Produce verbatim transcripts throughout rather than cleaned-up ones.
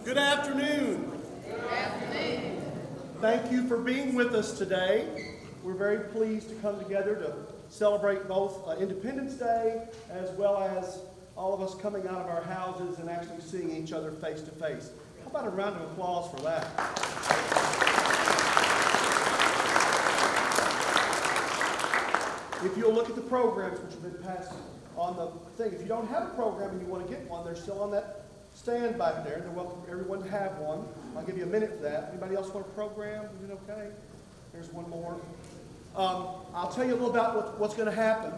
Good afternoon. Good afternoon. Thank you for being with us today. We're very pleased to come together to celebrate both uh, Independence Day as well as all of us coming out of our houses and actually seeing each other face to face. How about a round of applause for that? If you'll look at the programs which have been passed on the thing, if you don't have a program and you want to get one, they're still on that stand back there. They're welcome for everyone to have one. I'll give you a minute for that. Anybody else want a program? Is it okay? There's one more. Um, I'll tell you a little about what, what's going to happen.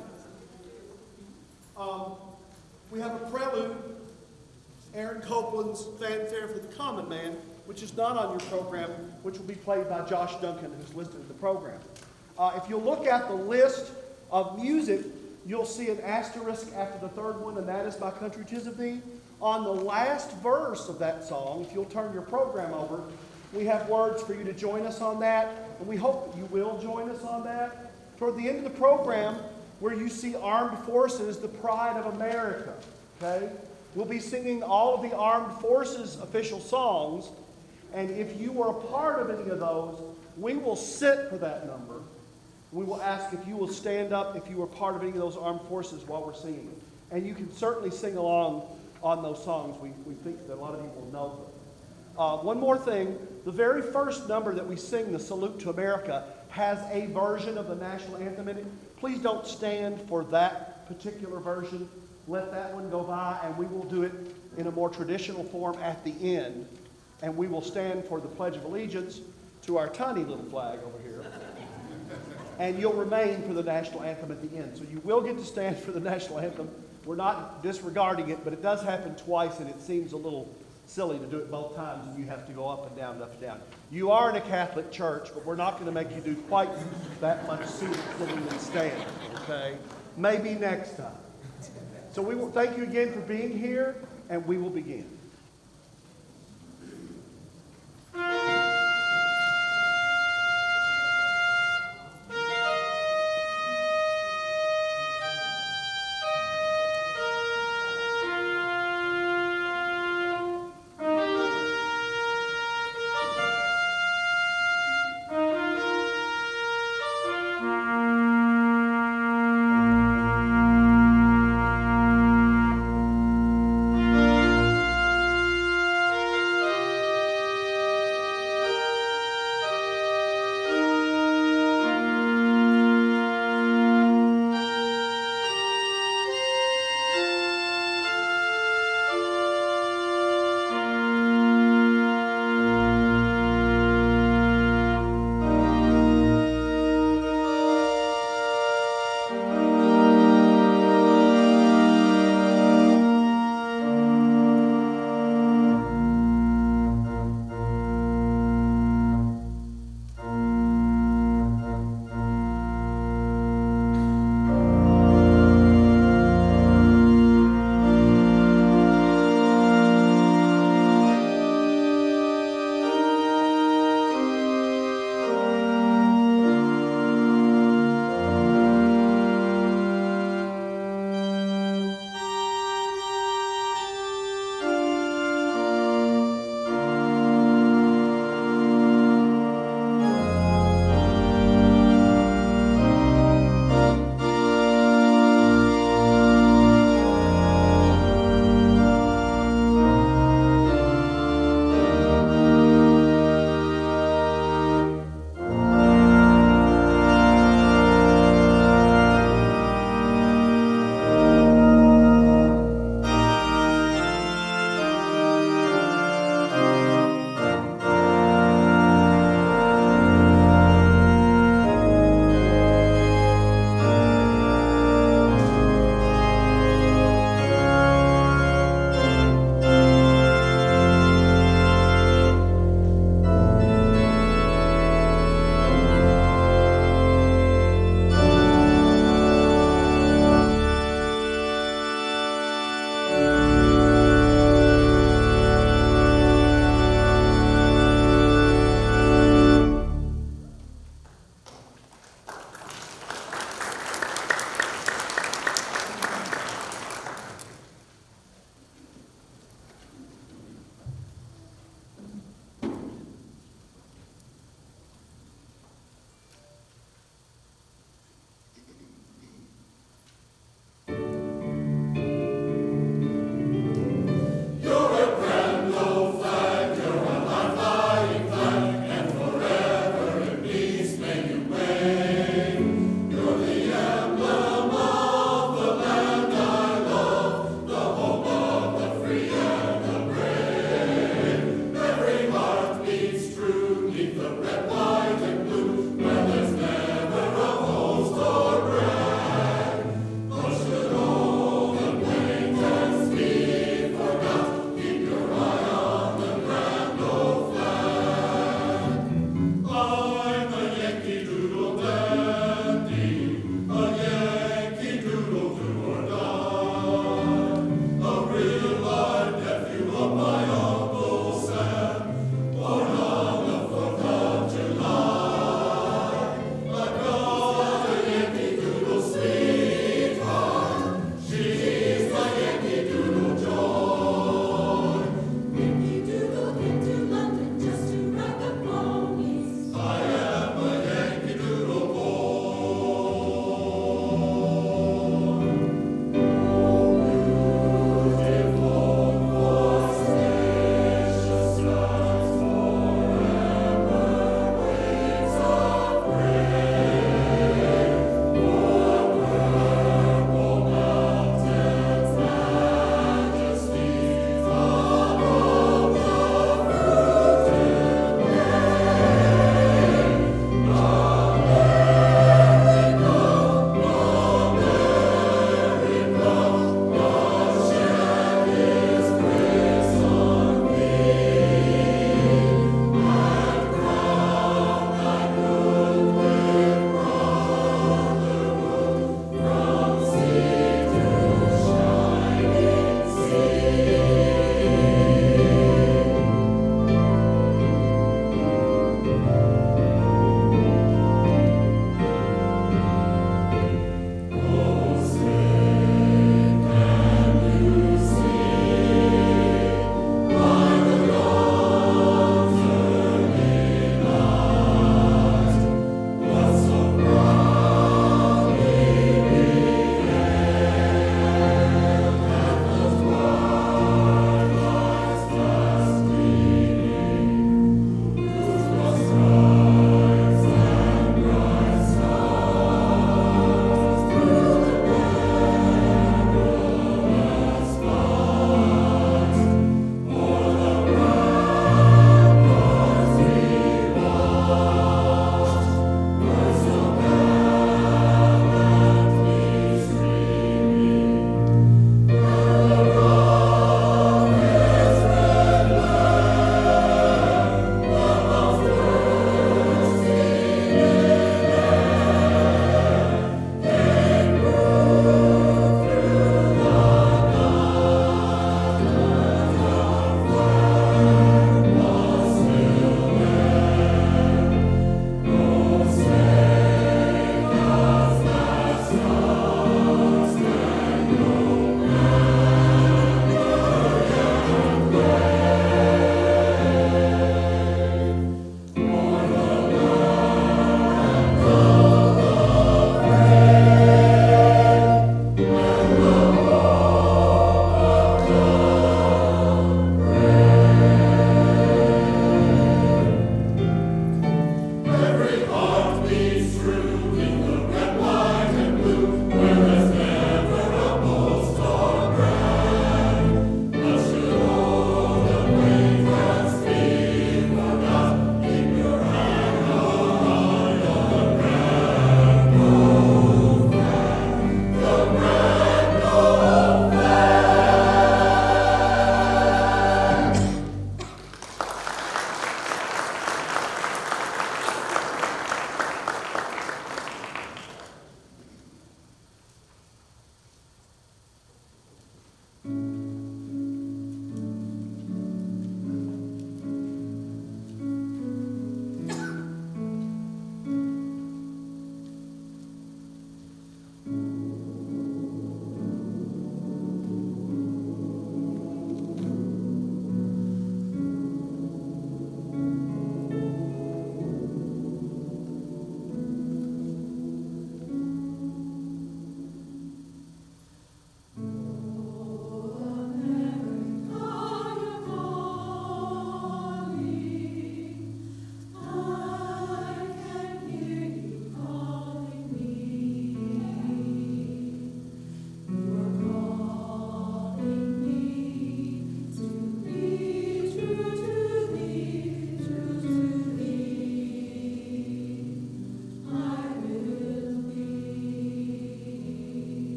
Um, we have a prelude, Aaron Copeland's Fanfare for the Common Man, which is not on your program, which will be played by Josh Duncan, who's listed in the program. Uh, if you look at the list of music, you'll see an asterisk after the third one, and that is My Country 'Tis of Thee. On the last verse of that song, if you'll turn your program over, we have words for you to join us on that, and we hope that you will join us on that. Toward the end of the program, where you see Armed Forces, the Pride of America, okay? We'll be singing all of the Armed Forces official songs, and if you were a part of any of those, we will sit for that number. We will ask if you will stand up if you were part of any of those armed forces while we're singing. And you can certainly sing along on those songs. We, we think that a lot of you will know them. Uh, one more thing. The very first number that we sing, the Salute to America, has a version of the national anthem in it. Please don't stand for that particular version. Let that one go by, and we will do it in a more traditional form at the end. And we will stand for the Pledge of Allegiance to our tiny little flag over here. And you'll remain for the national anthem at the end. So you will get to stand for the national anthem. We're not disregarding it, but it does happen twice, and it seems a little silly to do it both times, and you have to go up and down, up and down. You are in a Catholic church, but we're not going to make you do quite that much sitting and standing, okay? Maybe next time. So we will thank you again for being here, and we will begin.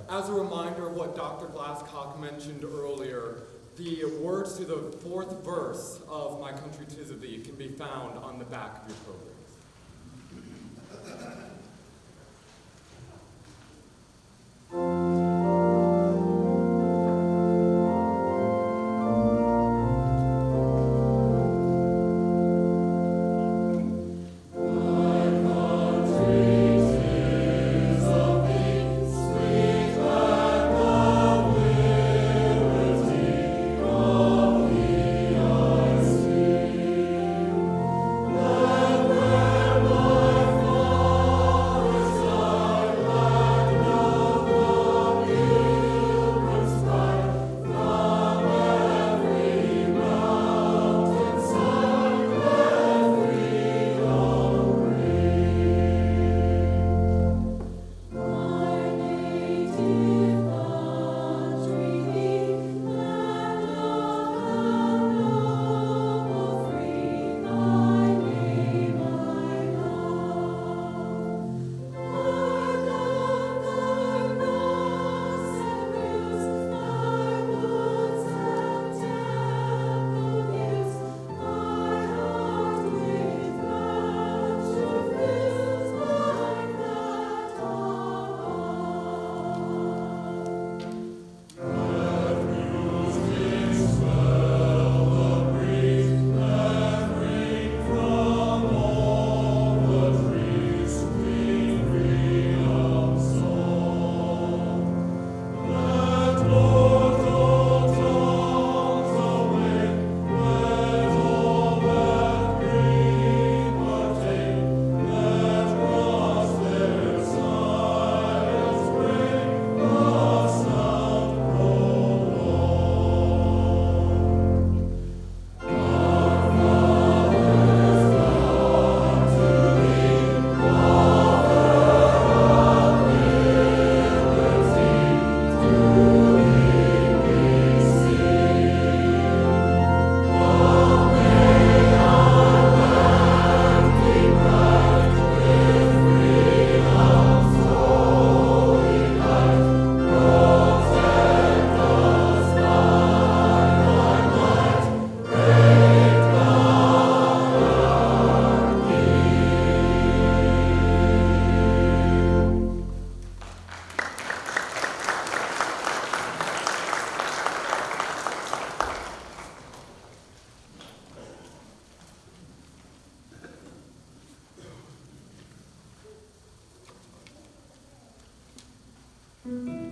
as a reminder of what Doctor Glasscock mentioned earlier, the words to the fourth verse of My Country 'Tis of Thee can be found on the back of your programs. Mm-hmm.